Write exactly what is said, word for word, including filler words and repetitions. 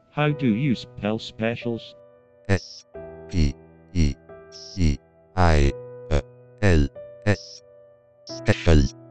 How do you spell specials? S P E C I A L S. Special.